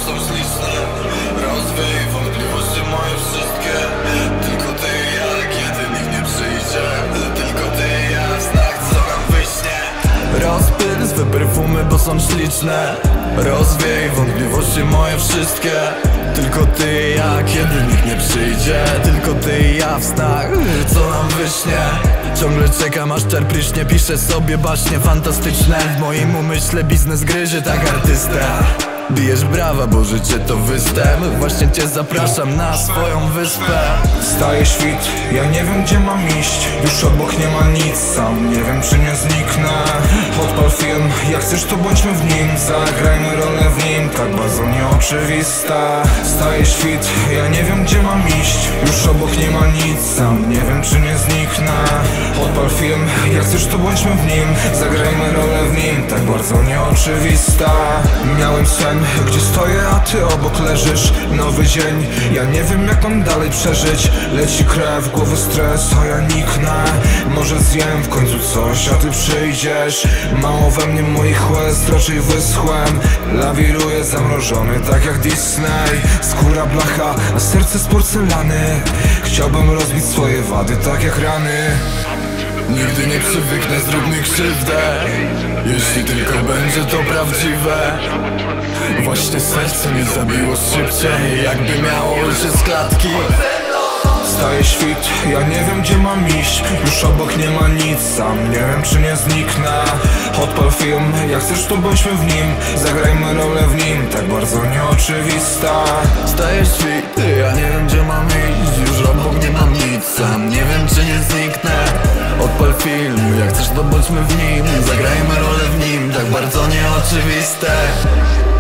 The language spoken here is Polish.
są śliczne. Rozwiej wątpliwości moje wszystkie. Tylko ty i ja, kiedy nikt nie przyjdzie. Tylko ty i ja w snach, co nam wyśnie. Rozpyl swe perfumy, bo są śliczne. Rozwiej wątpliwości moje wszystkie. Tylko ty i ja, kiedy nikt nie przyjdzie. Tylko ty i ja w snach, co nam wyśnie. Ciągle czekam, aż czar pryśnie. Piszę sobie baśnie fantastyczne. W moim umyśle biznes gryzie tak artystę. Bijesz brawa, bo życie to występ. Właśnie cię zapraszam na swoją wyspę. Wstaje świt, ja nie wiem gdzie mam iść. Już obok nie ma nic, sam nie wiem czy nie zniknę. Odpal film, jak chcesz to bądźmy w nim. Zagrajmy rolę w nim, tak bardzo nieoczywista. Wstaje świt, ja nie wiem gdzie mam iść. Już obok nie ma nic, sam nie wiem czy nie zniknę. Odpal film, jak chcesz to bądźmy w nim. Zagrajmy rolę w nim, tak bardzo nieoczywista. Miałem sen, gdzie stoję, a ty obok leżysz. Nowy dzień, ja nie wiem jak mam dalej przeżyć. Leci krew, głowy stres, a ja niknę. Może zjem w końcu coś, a ty przyjdziesz. Mało we mnie moich łez, raczej wyschłem. Lawiruję zamrożony, tak jak Disney. Skóra blacha, a serce z porcelany. Chciałbym rozbić swoje wady, tak jak rany. Nigdy nie przywyknę, zrób mi krzywdę. Jeśli tylko będzie to prawdziwe. Właśnie serce mnie zabiło szybciej, jakby miało się z klatki. Wstaje świt, ja nie wiem gdzie mam iść. Już obok nie ma nic, sam nie wiem czy nie zniknę. Odpal film, jak chcesz to bądźmy w nim. Zagrajmy rolę w nim, tak bardzo nieoczywista. Wstaje świt, ja nie wiem gdzie mam iść. Już obok nie mam nic, sam nie wiem czy nie zniknę. Odpal film, jak chcesz to bądźmy w nim. Zagrajmy rolę w nim, tak bardzo nieoczywiste.